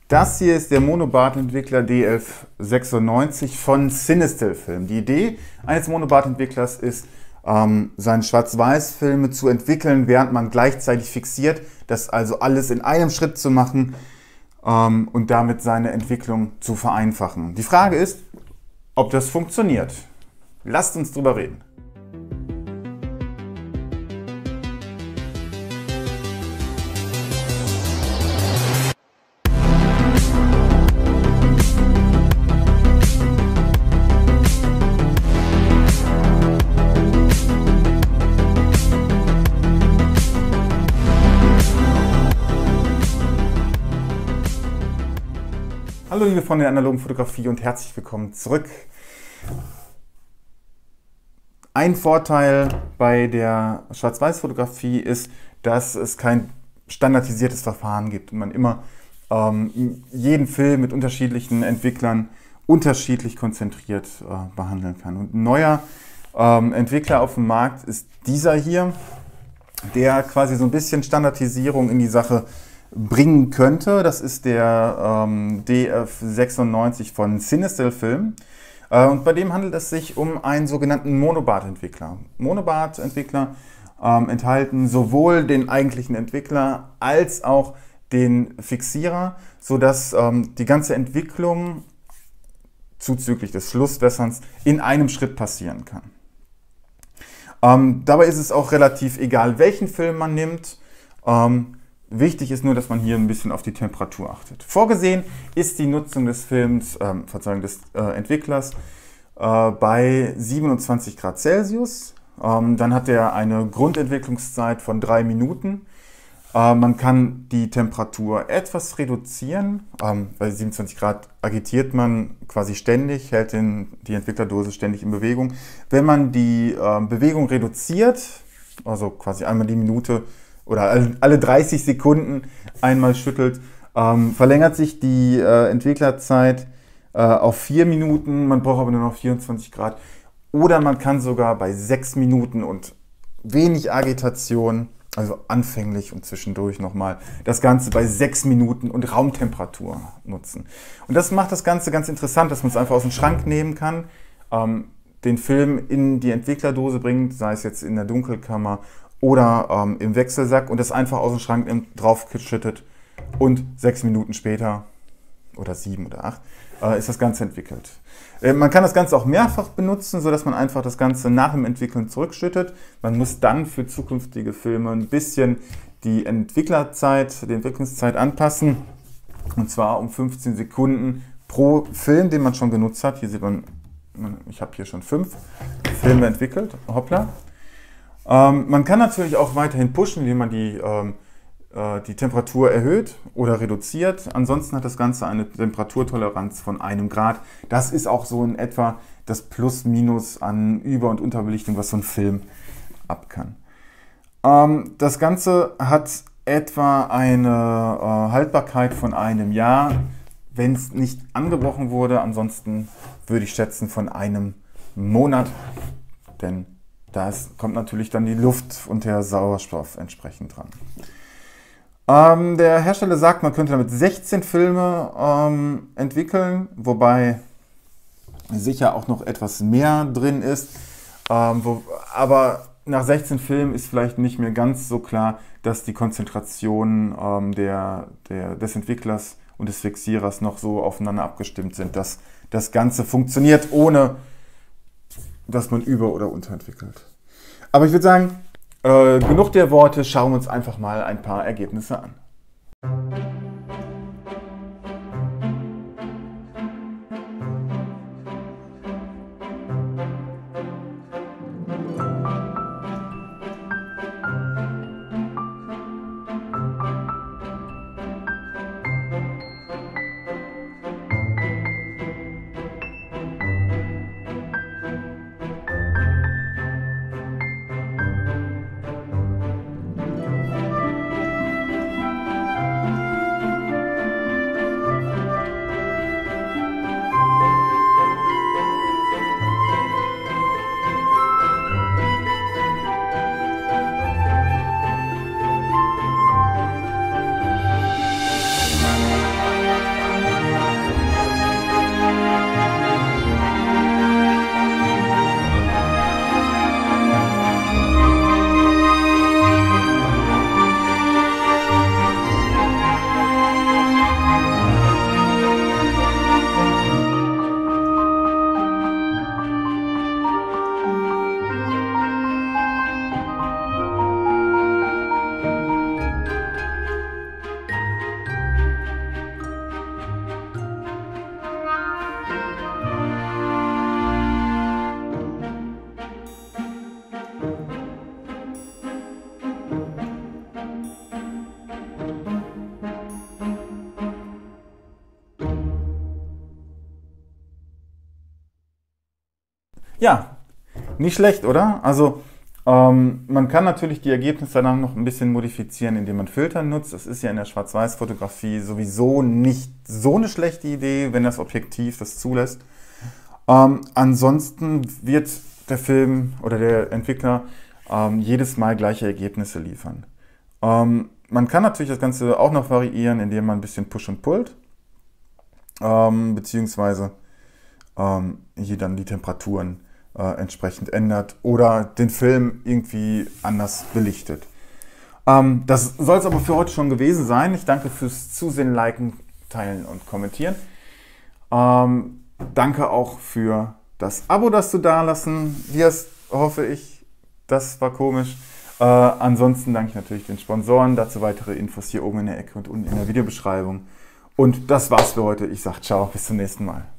Das hier ist der Monobart-Entwickler D1196 von Cinestill Film. Die Idee eines Monobart-Entwicklers ist, seine Schwarz-Weiß-Filme zu entwickeln, während man gleichzeitig fixiert, das also alles in einem Schritt zu machen und damit seine Entwicklung zu vereinfachen. Die Frage ist, ob das funktioniert. Lasst uns drüber reden. Hallo liebe Freunde der analogen Fotografie und herzlich willkommen zurück. Ein Vorteil bei der Schwarz-Weiß-Fotografie ist, dass es kein standardisiertes Verfahren gibt und man immer jeden Film mit unterschiedlichen Entwicklern unterschiedlich konzentriert behandeln kann. Und ein neuer Entwickler auf dem Markt ist dieser hier, der quasi so ein bisschen Standardisierung in die Sache bringen könnte. Das ist der D1196 von Cinestill Film. Und bei dem handelt es sich um einen sogenannten Monobart-Entwickler. Monobart-Entwickler enthalten sowohl den eigentlichen Entwickler als auch den Fixierer, sodass die ganze Entwicklung zuzüglich des Schlusswässerns in einem Schritt passieren kann. Dabei ist es auch relativ egal, welchen Film man nimmt. Wichtig ist nur, dass man hier ein bisschen auf die Temperatur achtet. Vorgesehen ist die Nutzung des Films, des Entwicklers bei 27 Grad Celsius. Dann hat er eine Grundentwicklungszeit von 3 Minuten. Man kann die Temperatur etwas reduzieren. Bei 27 Grad agitiert man quasi ständig, hält die Entwicklerdose ständig in Bewegung. Wenn man die Bewegung reduziert, also quasi einmal die Minute, oder alle 30 Sekunden einmal schüttelt, verlängert sich die Entwicklerzeit auf 4 Minuten, man braucht aber nur noch 24 Grad. Oder man kann sogar bei 6 Minuten und wenig Agitation, also anfänglich und zwischendurch nochmal, das Ganze bei 6 Minuten und Raumtemperatur nutzen. Und das macht das Ganze ganz interessant, dass man es einfach aus dem Schrank nehmen kann, den Film in die Entwicklerdose bringt, sei es jetzt in der Dunkelkammer oder im Wechselsack und das einfach aus dem Schrank draufgeschüttet und 6 Minuten später oder 7 oder 8 ist das Ganze entwickelt. Man kann das Ganze auch mehrfach benutzen, sodass man einfach das Ganze nach dem Entwickeln zurückschüttet. Man muss dann für zukünftige Filme ein bisschen die Entwicklungszeit anpassen, und zwar um 15 Sekunden pro Film, den man schon genutzt hat. Hier sieht man, ich habe hier schon 5 Filme entwickelt. Hoppla. Man kann natürlich auch weiterhin pushen, indem man die Temperatur erhöht oder reduziert. Ansonsten hat das Ganze eine Temperaturtoleranz von 1 Grad. Das ist auch so in etwa das Plus-Minus an Über- und Unterbelichtung, was so ein Film ab kann. Das Ganze hat etwa eine Haltbarkeit von 1 Jahr, wenn es nicht angebrochen wurde. Ansonsten würde ich schätzen von 1 Monat, denn da kommt natürlich dann die Luft und der Sauerstoff entsprechend dran. Der Hersteller sagt, man könnte damit 16 Filme entwickeln, wobei sicher auch noch etwas mehr drin ist. Aber nach 16 Filmen ist vielleicht nicht mehr ganz so klar, dass die Konzentrationen des Entwicklers und des Fixierers noch so aufeinander abgestimmt sind, dass das Ganze funktioniert, ohne dass man über- oder unterentwickelt. Aber ich würde sagen, genug der Worte, schauen wir uns einfach mal ein paar Ergebnisse an. Ja, nicht schlecht, oder? Also man kann natürlich die Ergebnisse dann noch ein bisschen modifizieren, indem man Filter nutzt. Das ist ja in der Schwarz-Weiß-Fotografie sowieso nicht so eine schlechte Idee, wenn das Objektiv das zulässt. Ansonsten wird der Film oder der Entwickler jedes Mal gleiche Ergebnisse liefern. Man kann natürlich das Ganze auch noch variieren, indem man ein bisschen pusht und pullt, beziehungsweise hier dann die Temperaturen entsprechend ändert oder den Film irgendwie anders belichtet. Das soll es aber für heute schon gewesen sein. Ich danke fürs Zusehen, Liken, Teilen und Kommentieren. Danke auch für das Abo, das du da lassen wirst, hoffe ich. Das war komisch. Ansonsten danke ich natürlich den Sponsoren. Dazu weitere Infos hier oben in der Ecke und unten in der Videobeschreibung. Und das war's für heute. Ich sage ciao, bis zum nächsten Mal.